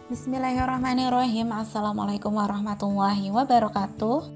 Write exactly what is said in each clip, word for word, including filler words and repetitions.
Bismillahirrahmanirrahim. Assalamualaikum warahmatullahi wabarakatuh.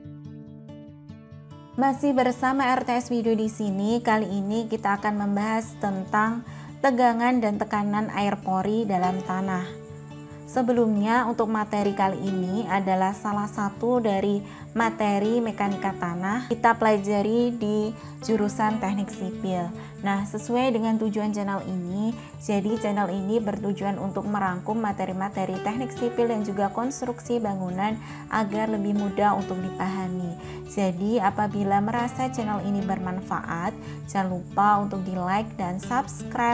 Masih bersama R T S Video di sini. Kali ini kita akan membahas tentang tegangan dan tekanan air pori dalam tanah. Sebelumnya, untuk materi kali ini adalah salah satu dari materi mekanika tanah kita pelajari di jurusan teknik sipil. Nah, sesuai dengan tujuan channel ini, jadi channel ini bertujuan untuk merangkum materi-materi teknik sipil dan juga konstruksi bangunan agar lebih mudah untuk dipahami. Jadi, apabila merasa channel ini bermanfaat, jangan lupa untuk di like dan subscribe.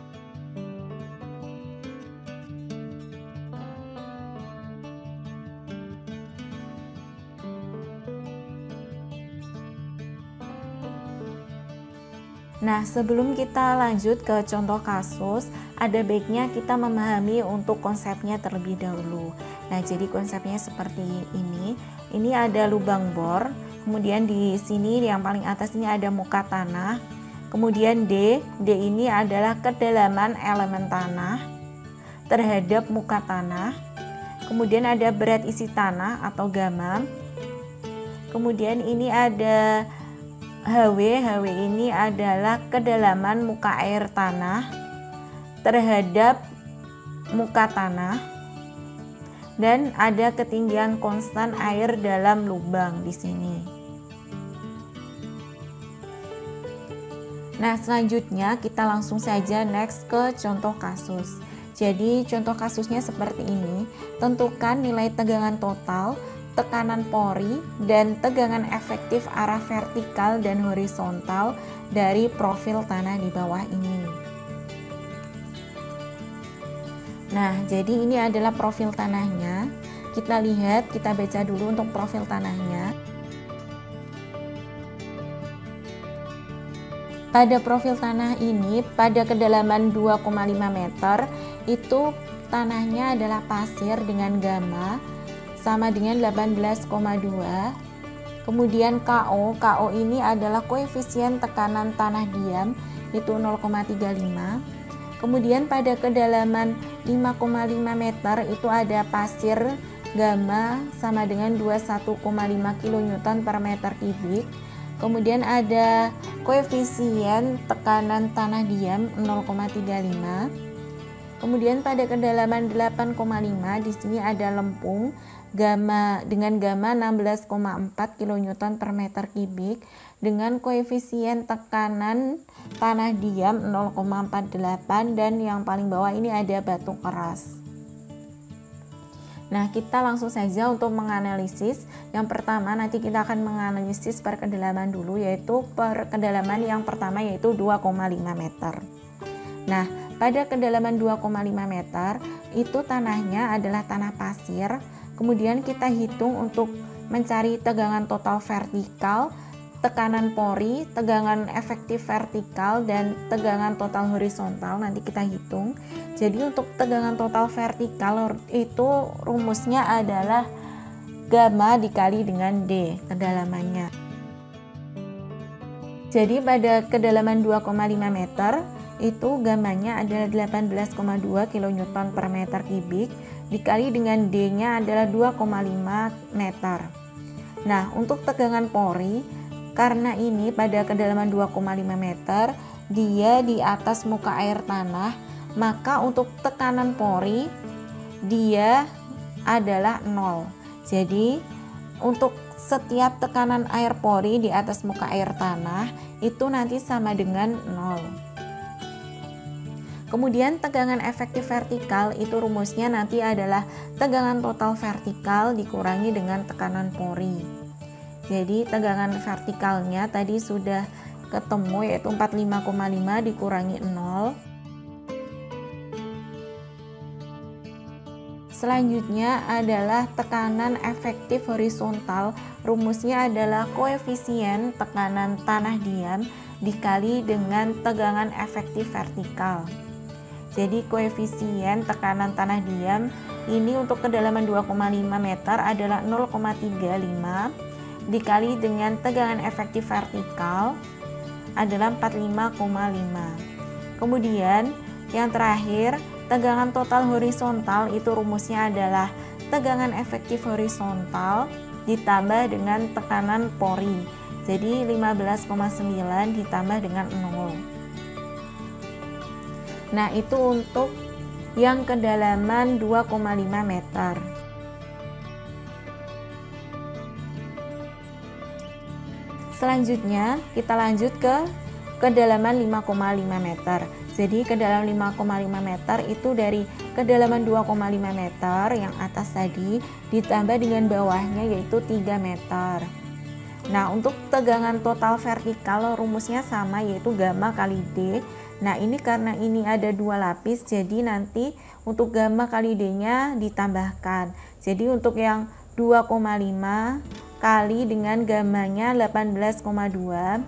Nah, sebelum kita lanjut ke contoh kasus, ada baiknya kita memahami untuk konsepnya terlebih dahulu. Nah, jadi konsepnya seperti ini. Ini ada lubang bor, kemudian di sini yang paling atas ini ada muka tanah. Kemudian D, D ini adalah kedalaman elemen tanah terhadap muka tanah. Kemudian ada berat isi tanah atau gamma. Kemudian ini ada H W, H W ini adalah kedalaman muka air tanah terhadap muka tanah, dan ada ketinggian konstan air dalam lubang di sini. Nah, selanjutnya kita langsung saja next ke contoh kasus. Jadi contoh kasusnya seperti ini. Tentukan nilai tegangan total, tekanan pori, dan tegangan efektif arah vertikal dan horizontal dari profil tanah di bawah ini. Nah, jadi ini adalah profil tanahnya. Kita lihat, kita baca dulu untuk profil tanahnya. Pada profil tanah ini, pada kedalaman dua koma lima meter, itu tanahnya adalah pasir dengan gamma sama dengan delapan belas koma dua. Kemudian K O, K O ini adalah koefisien tekanan tanah diam, itu nol koma tiga lima. Kemudian pada kedalaman lima koma lima meter itu ada pasir gamma sama dengan dua puluh satu koma lima kilonewton per meter kubik. Kemudian ada koefisien tekanan tanah diam nol koma tiga lima. Kemudian pada kedalaman delapan koma lima di sini ada lempung gamma dengan gamma enam belas koma empat kilonewton per meter kubik dengan koefisien tekanan tanah diam nol koma empat delapan, dan yang paling bawah ini ada batu keras. Nah, kita langsung saja untuk menganalisis. Yang pertama nanti kita akan menganalisis per kedalaman dulu, yaitu per kedalaman yang pertama yaitu dua koma lima meter. Nah, pada kedalaman dua koma lima meter itu tanahnya adalah tanah pasir. Kemudian kita hitung untuk mencari tegangan total vertikal, tekanan pori, tegangan efektif vertikal, dan tegangan total horizontal. Nanti kita hitung. Jadi untuk tegangan total vertikal itu rumusnya adalah gamma dikali dengan D kedalamannya. Jadi pada kedalaman dua koma lima meter itu gammanya adalah delapan belas koma dua kilonewton per meter kubik dikali dengan D-nya adalah dua koma lima meter. Nah, untuk tegangan pori, karena ini pada kedalaman dua koma lima meter dia di atas muka air tanah, maka untuk tekanan pori dia adalah nol. Jadi untuk setiap tekanan air pori di atas muka air tanah itu nanti sama dengan nol. Kemudian tegangan efektif vertikal itu rumusnya nanti adalah tegangan total vertikal dikurangi dengan tekanan pori. Jadi tegangan vertikalnya tadi sudah ketemu, yaitu empat puluh lima koma lima dikurangi nol. Selanjutnya adalah tekanan efektif horizontal. Rumusnya adalah koefisien tekanan tanah diam dikali dengan tegangan efektif vertikal. Jadi koefisien tekanan tanah diam ini untuk kedalaman dua koma lima meter adalah nol koma tiga lima dikali dengan tegangan efektif vertikal adalah empat puluh lima koma lima. Kemudian yang terakhir tegangan total horizontal itu rumusnya adalah tegangan efektif horizontal ditambah dengan tekanan pori. Jadi lima belas koma sembilan ditambah dengan nol. Nah, itu untuk yang kedalaman dua koma lima meter. Selanjutnya kita lanjut ke kedalaman lima koma lima meter. Jadi kedalaman lima koma lima meter itu dari kedalaman dua koma lima meter yang atas tadi ditambah dengan bawahnya yaitu tiga meter. Nah, untuk tegangan total vertikal rumusnya sama yaitu gamma kali D. Nah, ini karena ini ada dua lapis, jadi nanti untuk gamma kali D-nya ditambahkan. Jadi untuk yang dua koma lima kali dengan gammanya delapan belas koma dua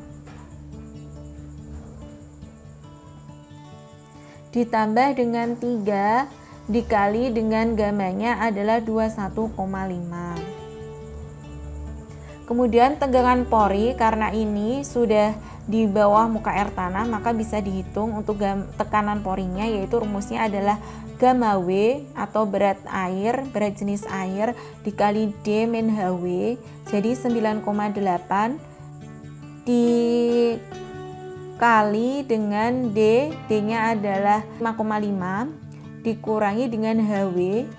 ditambah dengan tiga dikali dengan gammanya adalah dua puluh satu koma lima. Kemudian tegangan pori karena ini sudah di bawah muka air tanah maka bisa dihitung untuk tekanan porinya, yaitu rumusnya adalah gamma W atau berat air, berat jenis air dikali D min H W. Jadi sembilan koma delapan dikali dengan D, D-nya adalah lima koma lima dikurangi dengan H W.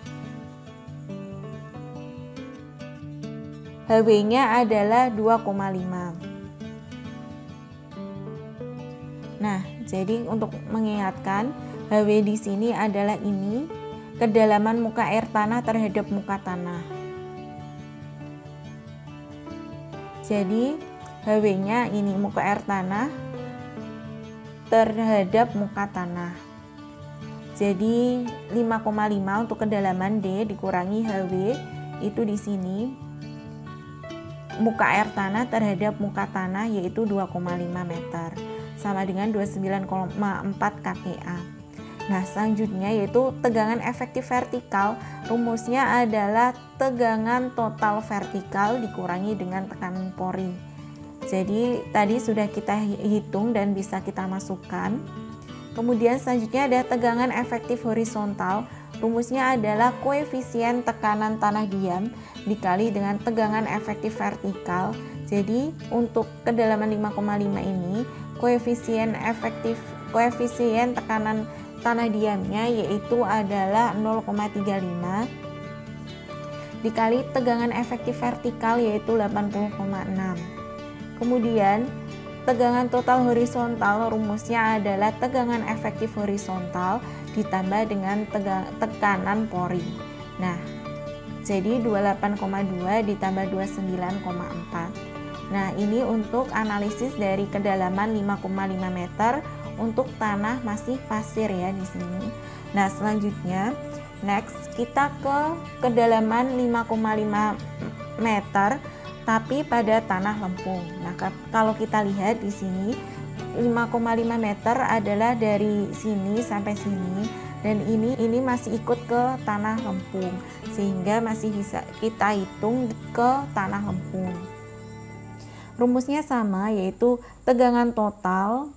H W-nya adalah dua koma lima. Nah, jadi untuk mengingatkan, H W di sini adalah ini kedalaman muka air tanah terhadap muka tanah. Jadi H W-nya ini muka air tanah terhadap muka tanah. Jadi lima koma lima untuk kedalaman D dikurangi H W itu di sini muka air tanah terhadap muka tanah yaitu dua koma lima meter, sama dengan dua puluh sembilan koma empat K P A. Nah, selanjutnya yaitu tegangan efektif vertikal. Rumusnya adalah tegangan total vertikal dikurangi dengan tekanan pori. Jadi tadi sudah kita hitung dan bisa kita masukkan. Kemudian selanjutnya ada tegangan efektif horizontal. Rumusnya adalah koefisien tekanan tanah diam dikali dengan tegangan efektif vertikal. Jadi untuk kedalaman lima koma lima ini koefisien efektif koefisien tekanan tanah diamnya yaitu adalah nol koma tiga lima dikali tegangan efektif vertikal yaitu delapan puluh koma enam. Kemudian tegangan total horizontal rumusnya adalah tegangan efektif horizontal ditambah dengan tegang, tekanan pori. Nah, jadi dua puluh delapan koma dua ditambah dua puluh sembilan koma empat. Nah, ini untuk analisis dari kedalaman lima koma lima meter untuk tanah masih pasir ya di sini. Nah, selanjutnya next kita ke kedalaman lima koma lima meter tapi pada tanah lempung. Nah, kalau kita lihat di sini lima koma lima meter adalah dari sini sampai sini dan ini ini masih ikut ke tanah lempung sehingga masih bisa kita hitung ke tanah lempung. Rumusnya sama yaitu tegangan total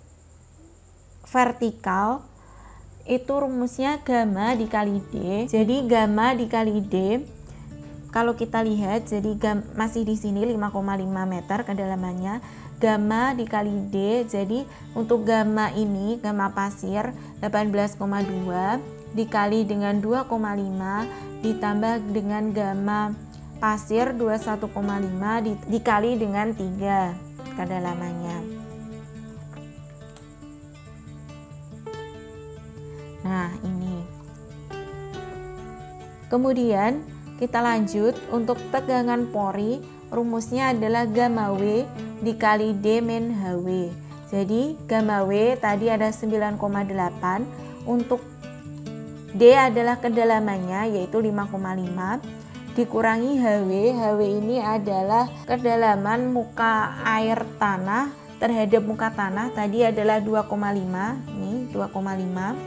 vertikal itu rumusnya gamma dikali D. Jadi gamma dikali D kalau kita lihat jadi gam, masih di sini lima koma lima meter kedalamannya, gamma dikali D. Jadi untuk gamma ini gamma pasir delapan belas koma dua dikali dengan dua koma lima ditambah dengan gamma pasir dua puluh satu koma lima di, dikali dengan tiga kedalamannya. Nah, ini. Kemudian kita lanjut untuk tegangan pori, rumusnya adalah gamma W dikali D min H W. Jadi gamma W tadi ada sembilan koma delapan, untuk D adalah kedalamannya yaitu lima koma lima dikurangi H W. H W ini adalah kedalaman muka air tanah terhadap muka tanah, tadi adalah dua koma lima, ini dua koma lima.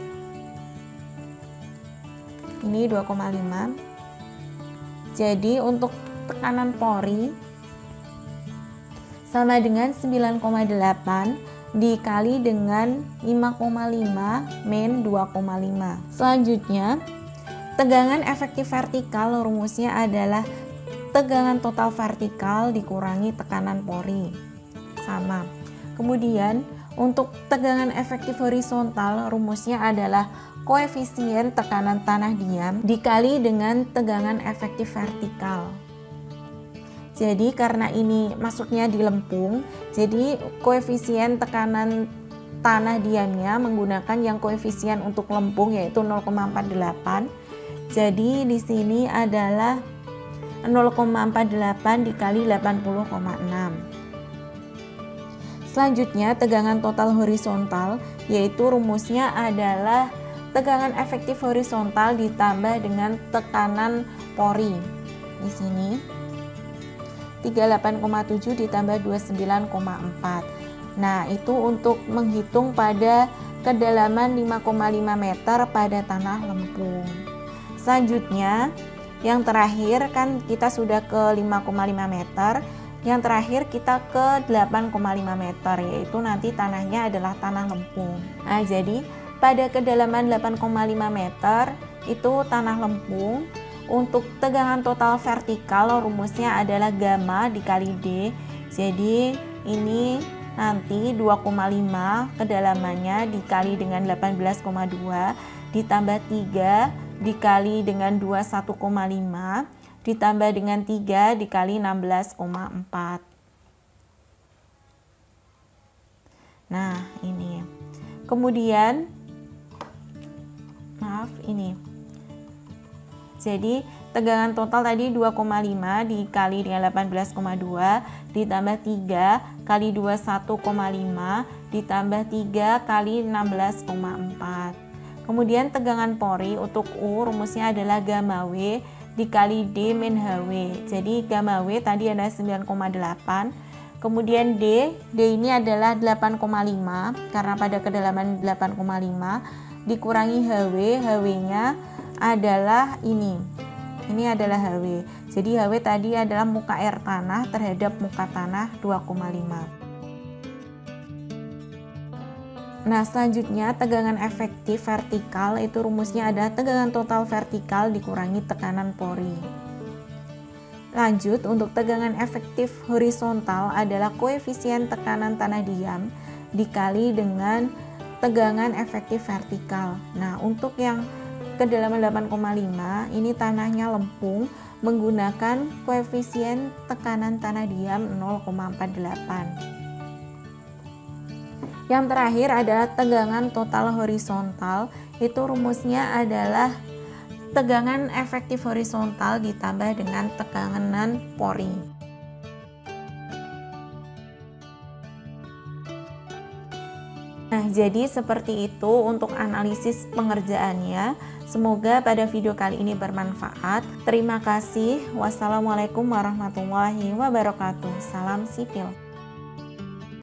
Ini dua koma lima. Jadi untuk tekanan pori sama dengan sembilan koma delapan dikali dengan lima koma lima min dua koma lima. Selanjutnya, tegangan efektif vertikal rumusnya adalah tegangan total vertikal dikurangi tekanan pori. Sama. Kemudian, untuk tegangan efektif horizontal rumusnya adalah koefisien tekanan tanah diam dikali dengan tegangan efektif vertikal. Jadi karena ini masuknya di lempung, jadi koefisien tekanan tanah diamnya menggunakan yang koefisien untuk lempung yaitu nol koma empat delapan. Jadi di sini adalah nol koma empat delapan dikali delapan puluh koma enam. Selanjutnya tegangan total horizontal, yaitu rumusnya adalah tegangan efektif horizontal ditambah dengan tekanan pori. Di sini tiga puluh delapan koma tujuh ditambah dua puluh sembilan koma empat. Nah, itu untuk menghitung pada kedalaman lima koma lima meter pada tanah lempung. Selanjutnya, yang terakhir kan kita sudah ke lima koma lima meter. Yang terakhir kita ke delapan koma lima meter, yaitu nanti tanahnya adalah tanah lempung. Nah, jadi pada kedalaman delapan koma lima meter itu tanah lempung. Untuk tegangan total vertikal rumusnya adalah gamma dikali D. Jadi ini nanti dua koma lima kedalamannya dikali dengan delapan belas koma dua ditambah tiga dikali dengan dua puluh satu koma lima ditambah dengan tiga dikali enam belas koma empat. Nah, ini. Kemudian maaf ini. Jadi tegangan total tadi dua koma lima dikali dengan delapan belas koma dua ditambah tiga kali dua puluh satu koma lima ditambah tiga kali enam belas koma empat. Kemudian tegangan pori untuk U rumusnya adalah gamma W dikali D min H W. Jadi gamma W tadi adalah sembilan koma delapan. Kemudian D, D ini adalah delapan koma lima karena pada kedalaman delapan koma lima dikurangi H W, H W-nya adalah ini. Ini adalah H W. Jadi H W tadi adalah muka air tanah terhadap muka tanah dua koma lima. Nah, selanjutnya tegangan efektif vertikal itu rumusnya adalah tegangan total vertikal dikurangi tekanan pori. Lanjut, untuk tegangan efektif horizontal adalah koefisien tekanan tanah diam dikali dengan tegangan efektif vertikal. Nah, untuk yang kedalaman delapan koma lima ini tanahnya lempung menggunakan koefisien tekanan tanah diam nol koma empat delapan. Yang terakhir adalah tegangan total horizontal, itu rumusnya adalah tegangan efektif horizontal ditambah dengan tekanan pori. Nah, jadi seperti itu untuk analisis pengerjaannya. Semoga pada video kali ini bermanfaat. Terima kasih. Wassalamualaikum warahmatullahi wabarakatuh. Salam sipil.